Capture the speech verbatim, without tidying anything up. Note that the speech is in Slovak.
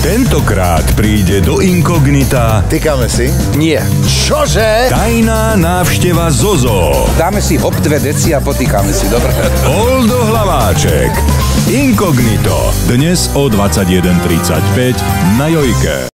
Tentokrát príde do inkognita Tykáme si? Nie. Čože? tajná návšteva Zozo. Dáme si hop dve deci a potýkame si, dobre? Oldo Hlaváček. Inkognito. Dnes o dvadsaťjeden tridsaťpäť na Jojke.